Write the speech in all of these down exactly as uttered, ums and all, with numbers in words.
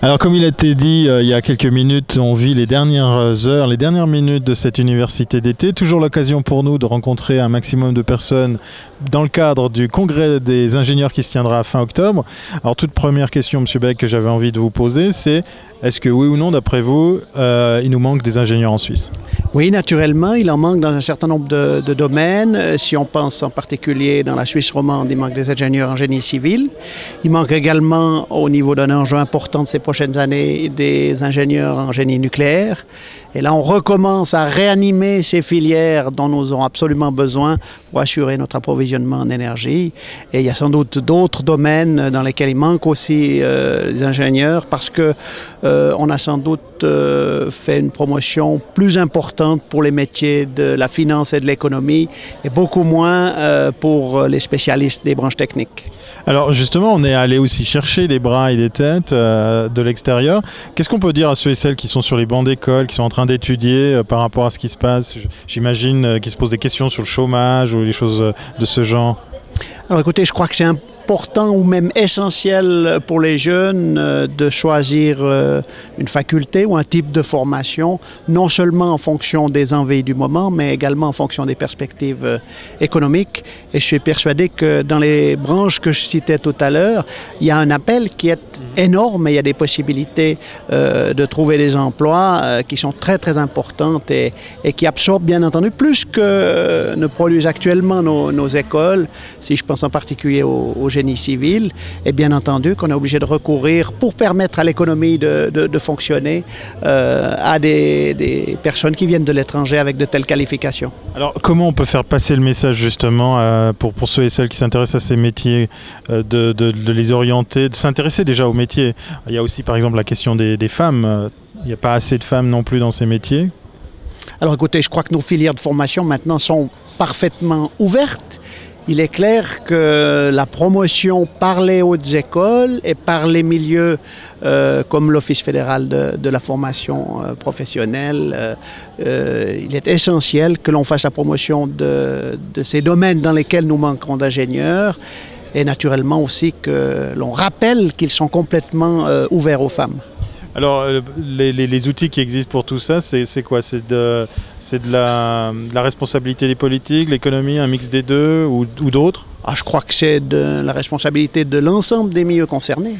Alors comme il a été dit euh, il y a quelques minutes, on vit les dernières heures, les dernières minutes de cette université d'été. Toujours l'occasion pour nous de rencontrer un maximum de personnes dans le cadre du congrès des ingénieurs qui se tiendra à fin octobre. Alors toute première question, Monsieur Beck, que j'avais envie de vous poser, c'est est-ce que oui ou non, d'après vous, euh, il nous manque des ingénieurs en Suisse? Oui, naturellement, il en manque dans un certain nombre de, de domaines. Si on pense en particulier dans la Suisse romande, il manque des ingénieurs en génie civil. Il manque également, au niveau d'un enjeu important de ces prochaines années, des ingénieurs en génie nucléaire. Et là, on recommence à réanimer ces filières dont nous aurons absolument besoin pour assurer notre approvisionnement en énergie. Et il y a sans doute d'autres domaines dans lesquels il manque aussi euh, des ingénieurs parce que euh, on a sans doute euh, fait une promotion plus importante pour les métiers de la finance et de l'économie et beaucoup moins euh, pour les spécialistes des branches techniques. Alors justement, on est allé aussi chercher des bras et des têtes euh, de l'extérieur. Qu'est-ce qu'on peut dire à ceux et celles qui sont sur les bancs d'école, qui sont en train d'étudier euh, par rapport à ce qui se passe? J'imagine euh, qu'ils se posent des questions sur le chômage ou des choses euh, de ce genre. Alors écoutez, je crois que c'est important ou même essentiel pour les jeunes euh, de choisir euh, une faculté ou un type de formation, non seulement en fonction des envies du moment, mais également en fonction des perspectives euh, économiques. Et je suis persuadé que dans les branches que je citais tout à l'heure, il y a un appel qui est énorme et il y a des possibilités euh, de trouver des emplois euh, qui sont très très importantes et, et qui absorbent bien entendu plus que euh, ne produisent actuellement nos, nos écoles. Si je pense en particulier au, au génie civil, et bien entendu qu'on est obligé de recourir pour permettre à l'économie de, de, de fonctionner euh, à des, des personnes qui viennent de l'étranger avec de telles qualifications. Alors comment on peut faire passer le message justement euh, pour, pour ceux et celles qui s'intéressent à ces métiers, euh, de, de, de les orienter, de s'intéresser déjà aux métiers? Il y a aussi par exemple la question des, des femmes. Il n'y a pas assez de femmes non plus dans ces métiers. Alors écoutez, je crois que nos filières de formation maintenant sont parfaitement ouvertes. Il est clair que la promotion par les hautes écoles et par les milieux euh, comme l'Office fédéral de, de la formation euh, professionnelle, euh, euh, il est essentiel que l'on fasse la promotion de, de ces domaines dans lesquels nous manquerons d'ingénieurs et naturellement aussi que l'on rappelle qu'ils sont complètement euh, ouverts aux femmes. Alors, les, les, les outils qui existent pour tout ça, c'est quoi? C'est de, de, la, de la responsabilité des politiques, l'économie, un mix des deux ou, ou d'autres? Ah, je crois que c'est de la responsabilité de l'ensemble des milieux concernés.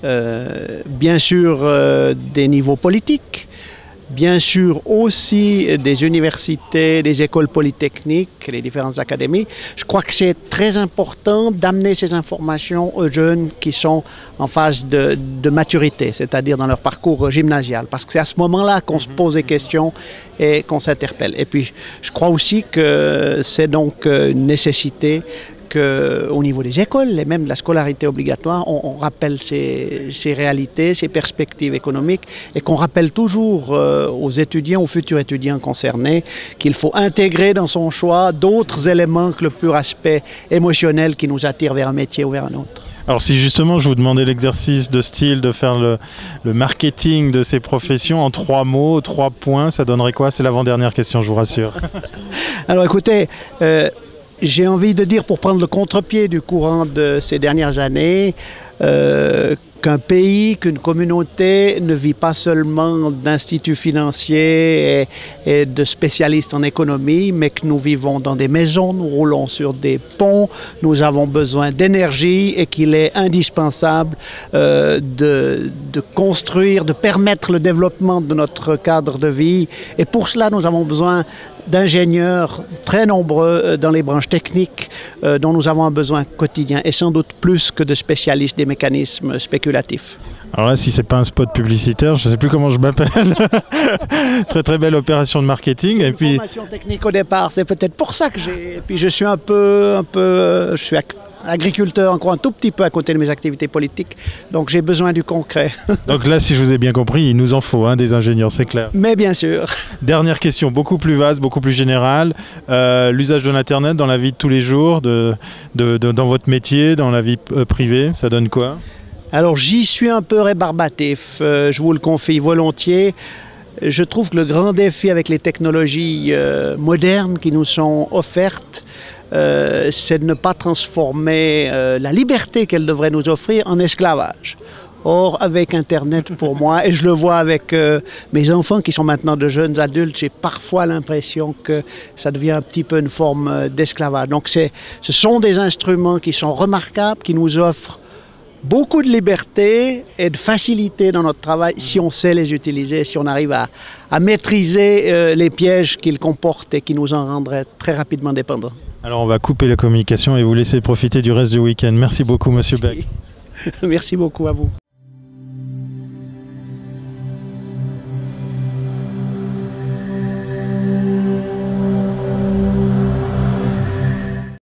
Euh, bien sûr, euh, des niveaux politiques. Bien sûr aussi des universités, des écoles polytechniques, les différentes académies. Je crois que c'est très important d'amener ces informations aux jeunes qui sont en phase de, de maturité, c'est-à-dire dans leur parcours gymnasial, parce que c'est à ce moment-là qu'on se pose des questions et qu'on s'interpelle. Et puis, je crois aussi que c'est donc une nécessité qu'au niveau des écoles et même de la scolarité obligatoire, on, on rappelle ces, ces réalités, ces perspectives économiques et qu'on rappelle toujours euh, aux étudiants, aux futurs étudiants concernés qu'il faut intégrer dans son choix d'autres éléments que le pur aspect émotionnel qui nous attire vers un métier ou vers un autre. Alors si justement je vous demandais l'exercice de style de faire le, le marketing de ces professions en trois mots, trois points, ça donnerait quoi? C'est l'avant-dernière question, je vous rassure. Alors écoutez, euh, j'ai envie de dire, pour prendre le contre-pied du courant de ces dernières années, euh, qu'un pays, qu'une communauté ne vit pas seulement d'instituts financiers et, et de spécialistes en économie, mais que nous vivons dans des maisons, nous roulons sur des ponts, nous avons besoin d'énergie et qu'il est indispensable euh, de, de construire, de permettre le développement de notre cadre de vie. Et pour cela, nous avons besoin d'ingénieurs très nombreux dans les branches techniques euh, dont nous avons un besoin quotidien et sans doute plus que de spécialistes des mécanismes spéculatifs. Alors là, si c'est pas un spot publicitaire, je ne sais plus comment je m'appelle. Très très belle opération de marketing. Et puis formation technique au départ, c'est peut-être pour ça que j'ai. Et puis je suis un peu, un peu, je suis agriculteur encore un tout petit peu à côté de mes activités politiques, donc j'ai besoin du concret. Donc là, si je vous ai bien compris, il nous en faut hein, des ingénieurs, c'est clair. Mais bien sûr. Dernière question, beaucoup plus vaste, beaucoup plus générale. Euh, l'usage de l'Internet dans la vie de tous les jours, de, de, de, dans votre métier, dans la vie euh, privée, ça donne quoi? Alors j'y suis un peu rébarbatif, euh, je vous le confie volontiers. Je trouve que le grand défi avec les technologies euh, modernes qui nous sont offertes, euh, c'est de ne pas transformer euh, la liberté qu'elles devraient nous offrir en esclavage. Or, avec Internet, pour moi, et je le vois avec euh, mes enfants qui sont maintenant de jeunes adultes, j'ai parfois l'impression que ça devient un petit peu une forme euh, d'esclavage. Donc, c'est, ce sont des instruments qui sont remarquables, qui nous offrent beaucoup de liberté et de facilité dans notre travail si on sait les utiliser, si on arrive à, à maîtriser euh, les pièges qu'ils comportent et qui nous en rendraient très rapidement dépendants. Alors on va couper la communication et vous laisser profiter du reste du week-end. Merci beaucoup, Monsieur Beck. Merci beaucoup à vous.